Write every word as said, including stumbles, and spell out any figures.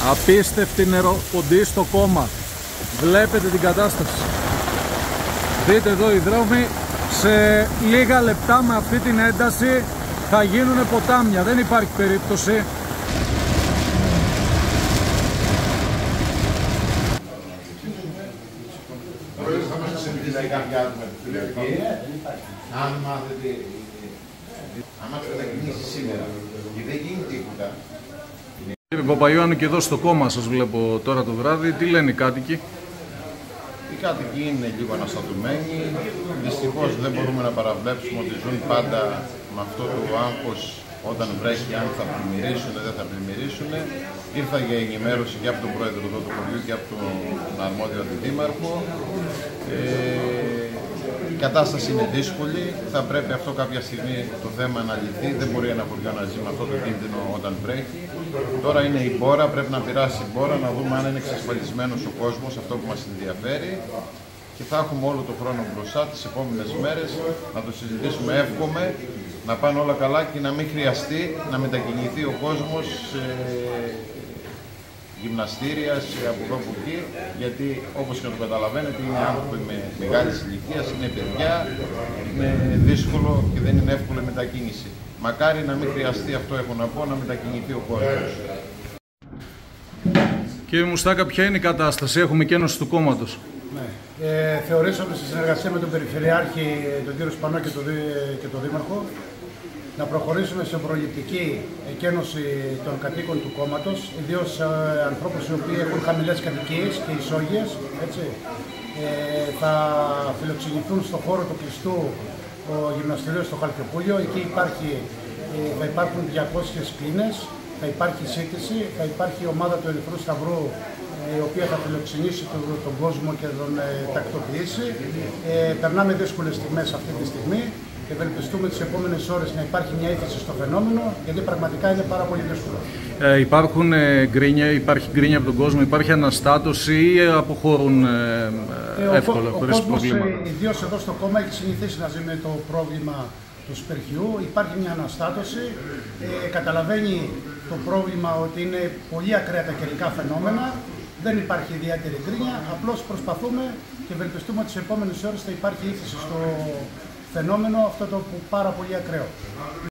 Απίστευτη νεροποντή στο κόμμα. Βλέπετε την κατάσταση. Δείτε εδώ οι δρόμοι σε λίγα λεπτά με αυτή την ένταση θα γίνουν ποτάμια. Δεν υπάρχει περίπτωση. Αν μάθετε, άμα ξεκινήσει σήμερα και δεν γίνει τίποτα. Κύριε Παπαϊωάννου, και εδώ στο κόμμα σας βλέπω τώρα το βράδυ. Τι λένε οι κάτοικοι? Οι κάτοικοι είναι λίγο αναστατωμένοι. Δυστυχώς δεν μπορούμε να παραβλέψουμε ότι ζουν πάντα με αυτό το άγχος όταν βρέχει, αν θα πλημμυρίσουν ή δεν θα πλημμυρίσουν. Ήρθα για ενημέρωση και από τον πρόεδρο εδώ του χωριού και από τον αρμόδιο αντιδήμαρχο. Ε, η κατάσταση είναι δύσκολη. Θα πρέπει αυτό κάποια στιγμή το θέμα να λυθεί. Δεν μπορεί ένα χωριό να ζει με αυτό το κίνδυνο όταν βρέχει. Τώρα είναι η μπόρα, πρέπει να πειράσει η μπόρα, να δούμε αν είναι εξασφαλισμένος ο κόσμος, αυτό που μας ενδιαφέρει. Και θα έχουμε όλο το χρόνο μπροστά τις επόμενες μέρες να το συζητήσουμε. Εύχομαι να πάνε όλα καλά και να μην χρειαστεί να μετακινηθεί ο κόσμος σε γυμναστήρια, σε από εδώ από εκεί, γιατί όπως και να το καταλαβαίνετε είναι άνθρωποι με μεγάλης ηλικίας, είναι παιδιά, είναι δύσκολο και δεν είναι εύκολη μετακίνηση. Μακάρι να μην χρειαστεί, αυτό έχω να πω, να μετακινηθεί ο κόσμος. Κύριε Μουστάκα, ποια είναι η κατάσταση? Έχουμε κένωση του κόμματος. Ναι. Ε, θεωρήσαμε στη συνεργασία με τον Περιφερειάρχη, τον κύριο Σπανό και τον, και τον Δήμαρχο, να προχωρήσουμε σε προληπτική εκένωση των κατοίκων του κόμματος, ιδίως ε, ανθρώπους οι οποίοι έχουν χαμηλές κατοικίες και ισόγειες. Έτσι. Ε, θα φιλοξενηθούν στο χώρο του κλειστού το γυμναστήριο στο Χαλκιοπούλιο. Εκεί υπάρχει, ε, θα υπάρχουν διακόσιες πίνες, θα υπάρχει σύντηση, θα υπάρχει η ομάδα του Ερυθρού Σταυρού, η οποία θα φιλοξενήσει τον, τον κόσμο και τον ε, τακτοποιήσει. Ε, περνάμε δύσκολες στιγμές αυτή τη στιγμή και ευελπιστούμε τις επόμενες ώρες να υπάρχει μια ύφεση στο φαινόμενο, γιατί πραγματικά είναι πάρα πολύ δύσκολο. Ε, υπάρχουν ε, γκρίνια, υπάρχει γκρίνια από τον κόσμο, υπάρχει αναστάτωση ή αποχωρούν ε, ε, εύκολα, ο, χωρίς ο κόσμος, προβλήματα? Ε, ιδίως εδώ στο κόμμα, έχει συνηθίσει να ζει με το πρόβλημα του σπερχιού. Υπάρχει μια αναστάτωση, ε, καταλαβαίνει το πρόβλημα ότι είναι πολύ ακραία τα καιρικά φαινόμενα. Δεν υπάρχει ιδιαίτερη γκρίνια, απλώς προσπαθούμε και ευελπιστούμε ότι τις επόμενες ώρες θα υπάρχει ύφεση στο φαινόμενο αυτό το πάρα πολύ ακραίο.